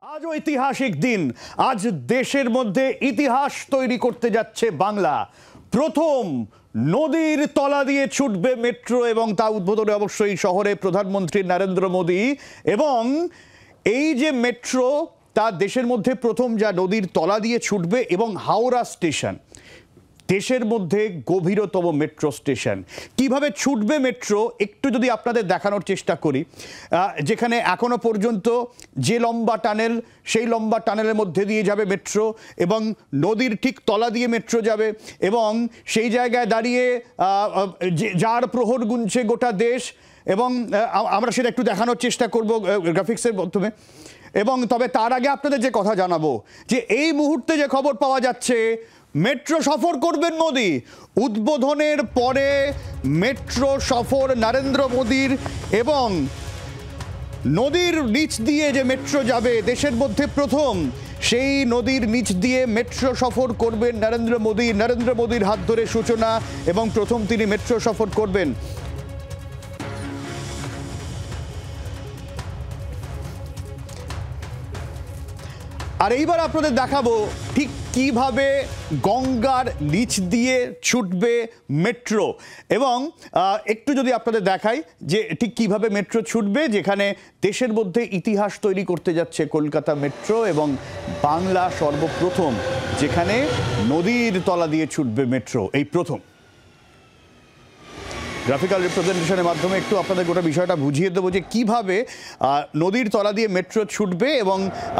আজ ঐতিহাসিক দিন। আজ দেশের মধ্যে ইতিহাস তৈরি করতে যাচ্ছে বাংলা। প্রথম নদীর তলা দিয়ে ছুটবে মেট্রো এবং তা উদ্বোধনে অবশ্যই শহরে প্রধানমন্ত্রী নরেন্দ্র মোদী। এবং এই যে মেট্রো তা দেশের মধ্যে প্রথম যা নদীর তলা দিয়ে ছুটবে এবং হাওড়া স্টেশন দেশের মধ্যে গভীরতম মেট্রো স্টেশন। কিভাবে ছুটবে মেট্রো একটু যদি আপনাদের দেখানোর চেষ্টা করি। যেখানে এখনো পর্যন্ত যে লম্বা টানেল, সেই লম্বা টানেলের মধ্যে দিয়ে যাবে মেট্রো এবং নদীর ঠিক তলা দিয়ে মেট্রো যাবে এবং সেই জায়গায় দাঁড়িয়ে যার প্রহর গুনছে গোটা দেশ। এবং আমরা সেটা একটু দেখানোর চেষ্টা করব গ্রাফিক্সের মাধ্যমে। এবং তবে তার আগে আপনাদের যে কথা জানাবো যে এই মুহূর্তে যে খবর পাওয়া যাচ্ছে, মেট্রো সফর করবেন মোদি। উদ্বোধনের পরে মেট্রো সফর নরেন্দ্র মোদির এবং নদীর নিচ দিয়ে যে মেট্রো যাবে দেশের মধ্যে প্রথম, সেই নদীর নিচ দিয়ে মেট্রো সফর করবেন নরেন্দ্র মোদি। নরেন্দ্র মোদির হাত ধরে সূচনা এবং প্রথম তিনি মেট্রো সফর করবেন। আর এইবার আপনাদের দেখাবো ঠিক কিভাবে গঙ্গার নিচ দিয়ে ছুটবে মেট্রো। এবং একটু যদি আপনাদের দেখাই যে ঠিক কিভাবে মেট্রো ছুটবে, যেখানে দেশের মধ্যে ইতিহাস তৈরি করতে যাচ্ছে কলকাতা মেট্রো এবং বাংলা সর্বপ্রথম যেখানে নদীর তলা দিয়ে ছুটবে মেট্রো, এই প্রথম। গ্রাফিক্যাল রিপ্রেজেন্টেশনের মাধ্যমে একটু আপনাদের গোটা বিষয়টা বুঝিয়ে দেবো যে কীভাবে নদীর তলা দিয়ে মেট্রো ছুটবে। এবং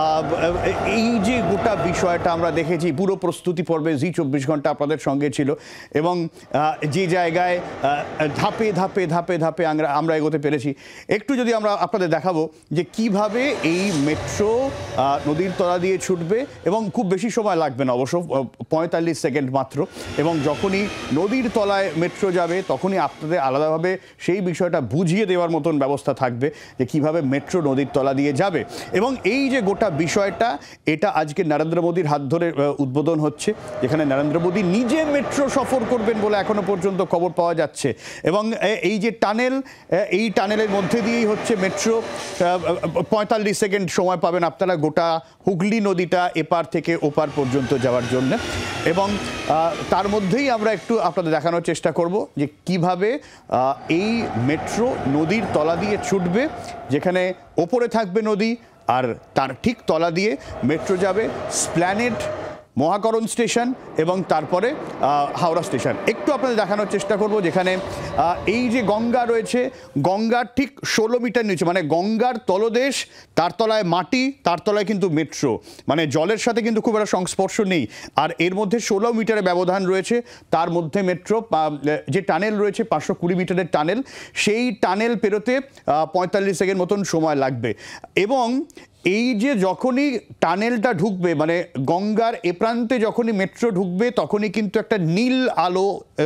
এই যে গোটা বিষয়টা আমরা দেখেছি পুরো প্রস্তুতি পর্বে জি 24 ঘন্টা আপনাদের সঙ্গে ছিল এবং যে জায়গায় ধাপে ধাপে ধাপে ধাপে আমরা এগোতে পেরেছি। একটু যদি আমরা আপনাদের দেখাবো যে কিভাবে এই মেট্রো নদীর তলা দিয়ে ছুটবে এবং খুব বেশি সময় লাগবে না, অবশ্য 45 সেকেন্ড মাত্র। এবং যখনই নদীর তলায় মেট্রো যাবে তখনই আপনাদের আলাদাভাবে সেই বিষয়টা বুঝিয়ে দেওয়ার মতন ব্যবস্থা থাকবে যে কিভাবে মেট্রো নদীর তলা দিয়ে যাবে। এবং এই যে গোটা বিষয়টা, এটা আজকে নরেন্দ্র মোদির হাত ধরে উদ্বোধন হচ্ছে, যেখানে নরেন্দ্র মোদি নিজে মেট্রো সফর করবেন বলে এখনো পর্যন্ত খবর পাওয়া যাচ্ছে। এবং এই যে টানেল, এই টানেলের মধ্যে দিয়েই হচ্ছে মেট্রো। 45 সেকেন্ড সময় পাবেন আপনারা গোটা হুগলি নদীটা এপার থেকে ওপার পর্যন্ত যাওয়ার জন্য। এবং তার মধ্যেই আমরা একটু আপনাদের দেখানোর চেষ্টা করব যে কিভাবে এই মেট্রো নদীর তলা দিয়ে ছুটবে, যেখানে ওপরে থাকবে নদী আর তার ঠিক তলা দিয়ে মেট্রো যাবে স্প্ল্যানেড, মহাকরণ স্টেশন এবং তারপরে হাওড়া স্টেশন। একটু আপনাদের দেখানোর চেষ্টা করব যেখানে এই যে গঙ্গা রয়েছে, গঙ্গার ঠিক 16 মিটার নিচে, মানে গঙ্গার তলদেশ, তার তলায় মাটি, তার তলায় কিন্তু মেট্রো, মানে জলের সাথে কিন্তু খুব একটা সংস্পর্শ নেই। আর এর মধ্যে 16 মিটারের ব্যবধান রয়েছে, তার মধ্যে মেট্রো। যে টানেল রয়েছে 520 মিটারের টানেল, সেই টানেল পেরোতে 45 সেকেন্ড মতন সময় লাগবে। এবং এই যে যখনই টানেলটা ঢুকবে, মানে গঙ্গার এ প্রান্তে যখনই মেট্রো ঢুকবে, তখনই কিন্তু একটা নীল আলো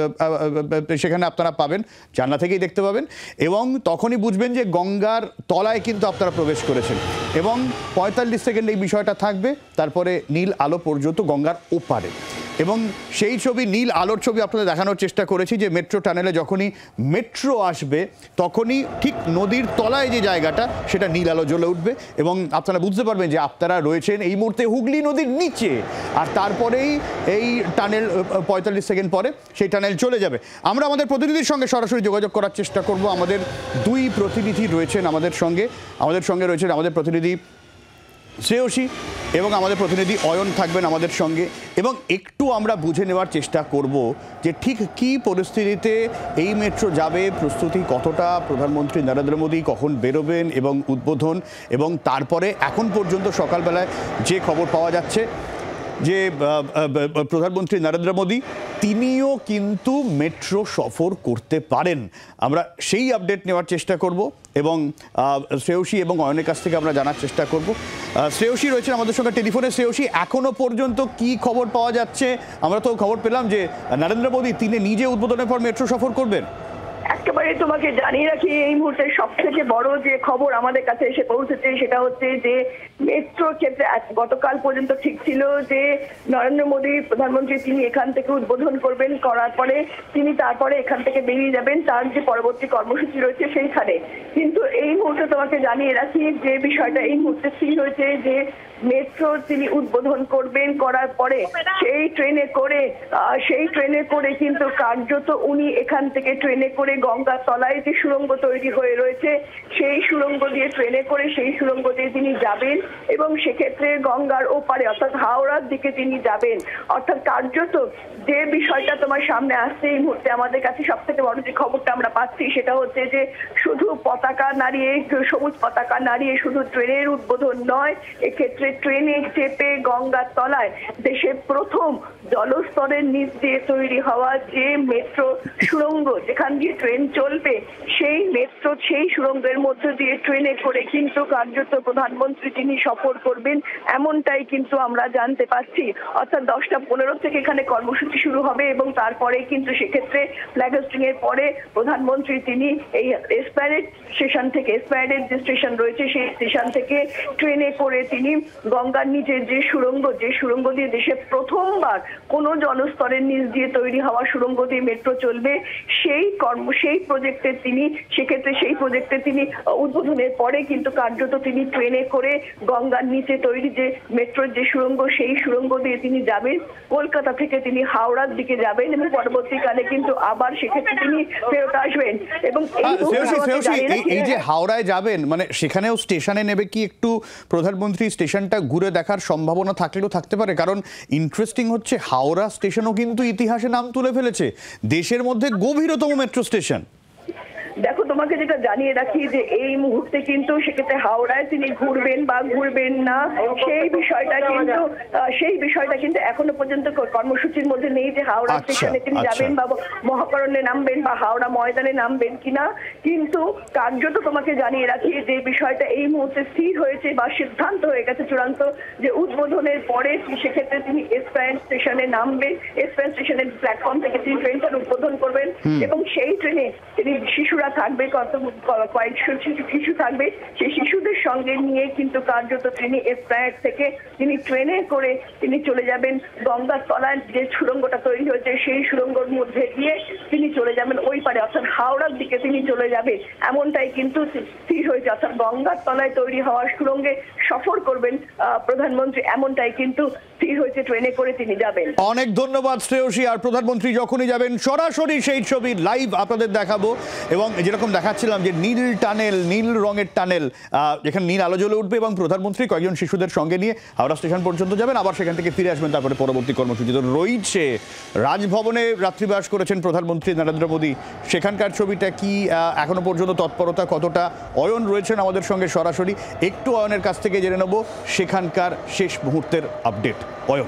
সেখানে আপনারা পাবেন, জানলা থেকেই দেখতে পাবেন। এবং তখনই বুঝবেন যে গঙ্গার তলায় কিন্তু আপনারা প্রবেশ করেছেন। এবং 45 সেকেন্ড এই বিষয়টা থাকবে, তারপরে নীল আলো পর্যন্ত গঙ্গার ওপারে। এবং সেই ছবি, নীল আলোর ছবি আপনাদের দেখানোর চেষ্টা করেছি যে মেট্রো টানেলে যখনই মেট্রো আসবে তখনই ঠিক নদীর তলায় যে জায়গাটা, সেটা নীল আলো জ্বলে উঠবে এবং আপনারা বুঝতে পারবেন যে আপনারা রয়েছেন এই মুহূর্তে হুগলি নদীর নিচে। আর তারপরেই এই টানেল 45 সেকেন্ড পরে সেই টানেল চলে যাবে। আমরা আমাদের প্রতিনিধির সঙ্গে সরাসরি যোগাযোগ করার চেষ্টা করব। আমাদের দুই প্রতিনিধি রয়েছেন আমাদের সঙ্গে রয়েছেন আমাদের প্রতিনিধি শ্রেয়সী এবং আমাদের প্রতিনিধি অয়ন থাকবেন আমাদের সঙ্গে। এবং একটু আমরা বুঝে নেওয়ার চেষ্টা করব যে ঠিক কী পরিস্থিতিতে এই মেট্রো যাবে, প্রস্তুতি কতটা, প্রধানমন্ত্রী নরেন্দ্র মোদী কখন বেরোবেন এবং উদ্বোধন। এবং তারপরে এখন পর্যন্ত সকালবেলায় যে খবর পাওয়া যাচ্ছে যে প্রধানমন্ত্রী নরেন্দ্র মোদী তিনিও কিন্তু মেট্রো সফর করতে পারেন। আমরা সেই আপডেট নেওয়ার চেষ্টা করব এবং শ্রেয়সী এবং অয়নের কাছ থেকে আমরা জানার চেষ্টা করব। শ্রেয়সী রয়েছেন আমাদের সঙ্গে টেলিফোনে। শ্রেয়সী, এখনো পর্যন্ত কি খবর পাওয়া যাচ্ছে? আমরা তো খবর পেলাম যে নরেন্দ্র মোদী তিনি নিজে উদ্বোধনের পর মেট্রো সফর করবেন। একেবারে তোমাকে জানিয়ে রাখি, এই মুহূর্তে সব থেকে বড় যে খবর আমাদের কাছে এসে পৌঁছেছে সেটা হচ্ছে যে মেট্রো মেট্রোর ক্ষেত্রে গতকাল পর্যন্ত ঠিক ছিল যে নরেন্দ্র মোদী প্রধানমন্ত্রী তিনি এখান থেকে উদ্বোধন করবেন, করার পরে তিনি তারপরে এখান থেকে বেরিয়ে যাবেন তার যে পরবর্তী কর্মসূচি রয়েছে সেইখানে। কিন্তু এই মুহূর্তে তোমাকে জানিয়ে রাখি যে বিষয়টা এই মুহূর্তে স্থির হয়েছে যে মেট্রো তিনি উদ্বোধন করবেন, করার পরে সেই ট্রেনে করে কিন্তু কার্যত উনি এখান থেকে ট্রেনে করে গঙ্গার তলায় যে সুড়ঙ্গ তৈরি হয়ে রয়েছে সেই সুড়ঙ্গ দিয়ে সেই সুড়ঙ্গ দিয়ে তিনি যাবেন এবং সেক্ষেত্রে গঙ্গার ওপারে অর্থাৎ হাওড়ার দিকে তিনি যাবেন। অর্থাৎ কার্যত যে বিষয়টা তোমার সামনে আসছে এই মুহূর্তে আমাদের কাছে সব থেকে বড় যে খবরটা আমরা পাচ্ছি সেটা হচ্ছে যে শুধু পতাকা নাড়িয়ে, সবুজ পতাকা নাড়িয়ে শুধু ট্রেনের উদ্বোধন নয়, এক্ষেত্রে ট্রেনে চেপে গঙ্গার তলায় দেশের প্রথম জলস্তরের নিচ দিয়ে তৈরি হওয়া যে মেট্রো সুড়ঙ্গ যেখান দিয়ে ট্রেন চলবে সেই সুড়ঙ্গের মধ্যে দিয়ে ট্রেনে করে কিন্তু কার্যত প্রধানমন্ত্রী তিনি সফর করবেন, এমনটাই কিন্তু আমরা জানতে পাচ্ছি। অর্থাৎ 10:15 থেকে এখানে কর্মসূচি শুরু হবে এবং তারপরে কিন্তু সেক্ষেত্রে ফ্ল্যাগ হোস্টিং এর পরে প্রধানমন্ত্রী তিনি এই এসপ্ল্যানেড যে স্টেশন রয়েছে সেই স্টেশন থেকে ট্রেনে করে তিনি গঙ্গার নিচে যে সুড়ঙ্গ দিয়ে দেশে প্রথমবার কোন জলস্তরের নিচ দিয়ে তৈরি হওয়া সুড়ঙ্গ দিয়ে মেট্রো চলবে সেই প্রজেক্টের তিনি উদ্বোধনের পরে কিন্তু কার্যত তিনি ট্রেনে করে গঙ্গার নিচে তৈরি যে মেট্রোর যে সুড়ঙ্গ সেই সুড়ঙ্গ দিয়ে তিনি যাবেন, কলকাতা থেকে তিনি হাওড়ার দিকে যাবেন এবং পরবর্তীকালে কিন্তু আবার সেক্ষেত্রে তিনি ফেরত আসবেন। এবং এই যে হাওড়ায় যাবেন মানে সেখানেও স্টেশনে নেবে কি একটু প্রধানমন্ত্রী স্টেশনটা ঘুরে দেখার সম্ভাবনা থাকতে পারে? কারণ ইন্টারেস্টিং হচ্ছে হাওড়া স্টেশনও কিন্তু ইতিহাসে নাম তুলে ফেলেছে, দেশের মধ্যে গভীরতম মেট্রো স্টেশন। দেখো তোমাকে যেটা জানিয়ে রাখি যে এই মুহূর্তে কিন্তু সেক্ষেত্রে হাওড়ায় তিনি ঘুরবেন বা ঘুরবেন না সেই বিষয়টা কিন্তু এখনো পর্যন্ত কর্মসূচির মধ্যে নেই যে হাওড়া স্টেশনে তিনি যাবেন বা মহাকরণে নামবেন বা হাওড়া ময়দানে নামবেন কিনা। কিন্তু কার্যত তোমাকে জানিয়ে রাখি যে বিষয়টা এই মুহূর্তে স্থির হয়েছে বা সিদ্ধান্ত হয়ে গেছে চূড়ান্ত যে উদ্বোধনের পরে সেক্ষেত্রে তিনি এসপ্ল্যানেড স্টেশনে নামবেন, এসপ্ল্যানেড স্টেশনের প্ল্যাটফর্ম থেকে তিনি ট্রেনটার উদ্বোধন করবেন এবং সেই ট্রেনে তিনি শিশুরা থাকবে, কয়েক শিশু থাকবে, সেই শিশুদের সঙ্গে নিয়ে কিন্তু কার্যত তিনি এসপ্ল্যানেড থেকে তিনি ট্রেনে করে তিনি চলে যাবেন গঙ্গার তলায় যে সুড়ঙ্গটা তৈরি হয়েছে সেই সুড়ঙ্গের মধ্যে দিয়ে তিনি চলে যাবেন ওই পারে অর্থাৎ হাওড়ার দিকে তিনি চলে যাবেন, এমনটাই কিন্তু স্থির হয়েছে। অর্থাৎ গঙ্গার তলায় তৈরি হওয়া সুড়ঙ্গে সফর করবেন প্রধানমন্ত্রী, এমনটাই কিন্তু স্থির হয়েছে, ট্রেনে করে তিনি যাবেন। অনেক ধন্যবাদ শ্রেয়সী। আর প্রধানমন্ত্রী যখনই যাবেন সরাসরি সেই ছবি লাইভ আপনাদের দেখাবো এবং যেরকম দেখাচ্ছিলাম যে নীল রঙের টানেল যেখানে নীল আলো জ্বলে উঠবে এবং প্রধানমন্ত্রী কয়েকজন শিশুদের সঙ্গে নিয়ে হাওড়া স্টেশন পর্যন্ত যাবেন, আবার সেখান থেকে ফিরে আসবেন, তারপরে পরবর্তী কর্মসূচি তো রয়েছে। রাজভবনে রাত্রিবাস করেছেন প্রধানমন্ত্রী নরেন্দ্র মোদী, সেখানকার ছবিটা কি এখনো পর্যন্ত তৎপরতা কতটা? অয়ন রয়েছেন আমাদের সঙ্গে সরাসরি, একটু অয়নের কাছ থেকে জেনে নেব সেখানকার শেষ মুহূর্তের আপডেট। অয়ন।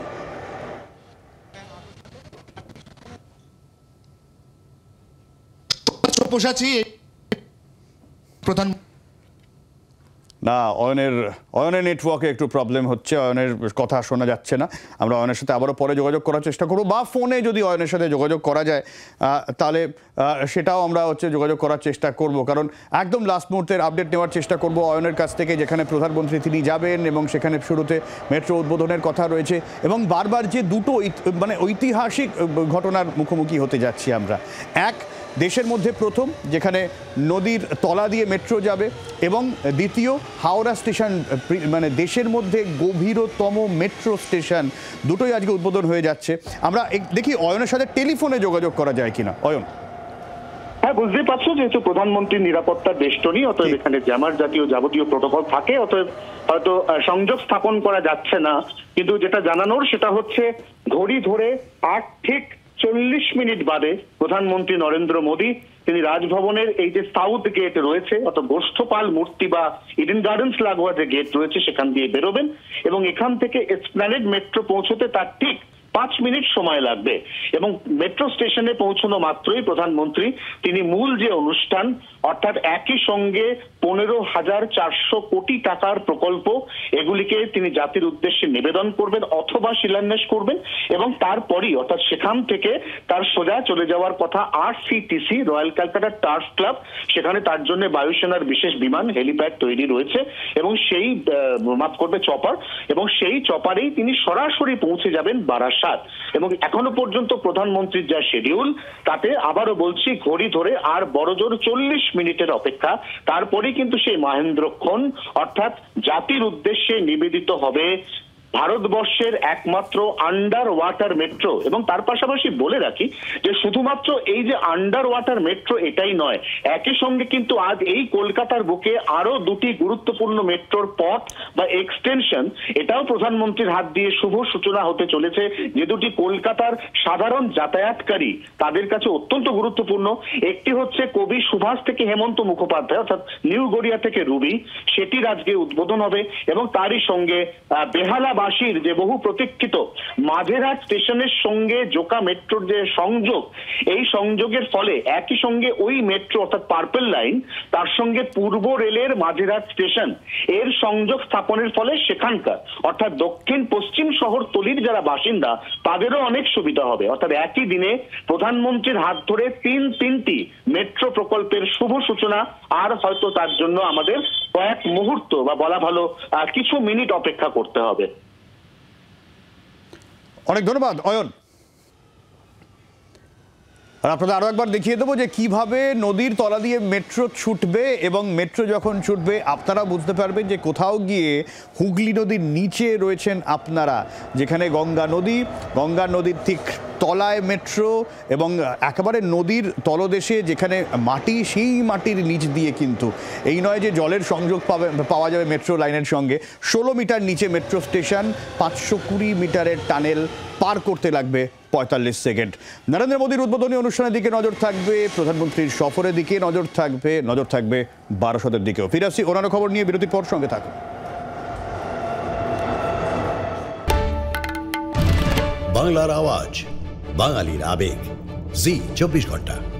প্রধান না, অয়নের নেটওয়ার্কে একটু প্রবলেম হচ্ছে, অয়নের কথা শোনা যাচ্ছে না। আমরা অয়নের সাথে আবারও পরে যোগাযোগ করার চেষ্টা করব বা ফোনে যদি অয়নের সাথে যোগাযোগ করা যায় তাহলে সেটাও আমরা যোগাযোগ করার চেষ্টা করব, কারণ একদম লাস্ট মুহূর্তের আপডেট নেওয়ার চেষ্টা করব অয়নের কাছ থেকে, যেখানে প্রধানমন্ত্রী তিনি যাবেন এবং সেখানে শুরুতে মেট্রো উদ্বোধনের কথা রয়েছে এবং বারবার যে দুটো ঐতিহাসিক ঘটনার মুখোমুখি হতে যাচ্ছি আমরা। এক, দেশের মধ্যে প্রথম যেখানে নদীর তলা দিয়ে মেট্রো যাবে এবং দ্বিতীয় হাওড়া স্টেশন মানে দেশের মধ্যে গভীরতম মেট্রো স্টেশন, দুটোই আজকে উদ্বোধন হয়ে যাচ্ছে। আমরা দেখি অয়নের সাথে টেলিফোনে যোগাযোগ করা যায় কিনা। অয়ন। হ্যাঁ, বুঝতেই পারছো যেহেতু প্রধানমন্ত্রীর নিরাপত্তার বেষ্টনী, অতএব এখানে জ্যামার জাতীয় যাবতীয় প্রোটোকল থাকে, অতএব হয়তো সংযোগ স্থাপন করা যাচ্ছে না। কিন্তু যেটা জানানোর সেটা হচ্ছে ঘড়ি ধরে 8 ঠিক 40 মিনিট বাদে প্রধানমন্ত্রী নরেন্দ্র মোদী তিনি রাজভবনের এই যে সাউথ গেট রয়েছে অর্থাৎ গোষ্ঠপাল মূর্তি বা ইডেন গার্ডেন্স লাগোয়া যে গেট রয়েছে সেখান দিয়ে বেরোবেন এবং এখান থেকে এসপ্ল্যানেড মেট্রো পৌঁছতে তার ঠিক 5 মিনিট সময় লাগবে। এবং মেট্রো স্টেশনে পৌঁছানো মাত্রই প্রধানমন্ত্রী তিনি মূল যে অনুষ্ঠান অর্থাৎ একই সঙ্গে 15,400 কোটি টাকার প্রকল্প এগুলিকে তিনি জাতির উদ্দেশ্যে নিবেদন করবেন অথবা শিলান্যাস করবেন, এবং তারপরই অর্থাৎ সেখান থেকে তার সোজা চলে যাওয়ার কথা RCTC Royal Calcutta Turf Club. সেখানে তার জন্য বায়ুসেনার বিশেষ বিমান হেলিপ্যাড তৈরি রয়েছে এবং সেই মাফ করবে চপার, এবং সেই চপারেই তিনি সরাসরি পৌঁছে যাবেন বারাসাত। এবং এখনো পর্যন্ত প্রধানমন্ত্রীর যা শিডিউল তাতে আবারও বলছি ঘড়ি ধরে আর বড়জোর 40 মিনিটের অপেক্ষা, তারপরেই কিন্তু সেই মহেন্দ্রক্ষণ অর্থাৎ জাতির উদ্দেশ্যে নিবেদিত হবে ভারতবর্ষের একমাত্র আন্ডার ওয়াটার মেট্রো। এবং তার পাশাপাশি বলে রাখি যে শুধুমাত্র এই যে আন্ডার ওয়াটার মেট্রো এটাই নয়, একই সঙ্গে কিন্তু আজ এই কলকাতার বুকে আরো দুটি গুরুত্বপূর্ণ মেট্রোর পথ বা এক্সটেনশন এটাও প্রধানমন্ত্রীর হাত দিয়ে শুভ সূচনা হতে চলেছে, যে দুটি কলকাতার সাধারণ যাতায়াতকারী তাদের কাছে অত্যন্ত গুরুত্বপূর্ণ। একটি হচ্ছে কবি সুভাষ থেকে হেমন্ত মুখোপাধ্যায় অর্থাৎ নিউ গড়িয়া থেকে রুবি, সেটির আজকে উদ্বোধন হবে। এবং তারই সঙ্গে বেহালা যে বহু প্রতীক্ষিত মাঝেরহাট স্টেশনের সঙ্গে জোকা মেট্রোর যে সংযোগ, এই সংযোগের ফলে একই সঙ্গে ওই মেট্রো অর্থাৎ পার্পল লাইন তার সঙ্গে পূর্ব রেলের মাঝেরহাট স্টেশন এর সংযোগ স্থাপনের ফলে সেখানকার অর্থাৎ দক্ষিণ পশ্চিম শহরতলির যারা বাসিন্দা তাদেরও অনেক সুবিধা হবে। অর্থাৎ একই দিনে প্রধানমন্ত্রীর হাত ধরে তিনটি মেট্রো প্রকল্পের শুভ সূচনা, আর হয়তো তার জন্য আমাদের কয়েক মুহূর্ত বা বলা ভালো কিছু মিনিট অপেক্ষা করতে হবে। অনেক ধন্যবাদ অয়ন। আর আপনাদের আরো একবার দেখিয়ে দেবো যে কিভাবে নদীর তলা দিয়ে মেট্রো ছুটবে, এবং মেট্রো যখন ছুটবে আপনারা বুঝতে পারবেন যে কোথাও গিয়ে হুগলি নদীর নিচে রয়েছেন আপনারা, যেখানে গঙ্গা নদীর ঠিক তলায় মেট্রো, এবং একেবারে নদীর তলদেশে যেখানে মাটি, সেই মাটির নিচ দিয়ে কিন্তু এই নয় যে জলের সংযোগ পাওয়া যাবে মেট্রো লাইনের সঙ্গে। 16 মিটার নিচে মেট্রো স্টেশন, 520 মিটারের টানেল পার করতে লাগবে 45 সেকেন্ড। নরেন্দ্র মোদীর উদ্বোধনী অনুষ্ঠানের দিকে নজর থাকবে, প্রধানমন্ত্রীর সফরের দিকে নজর থাকবে বারাসতের দিকেও। ফিরে আসছি অন্যান্য খবর নিয়ে, বিরতির পর সঙ্গে থাকুন। বাংলার আওয়াজ, বাঙালির আবেগ, জি 24 ঘন্টা।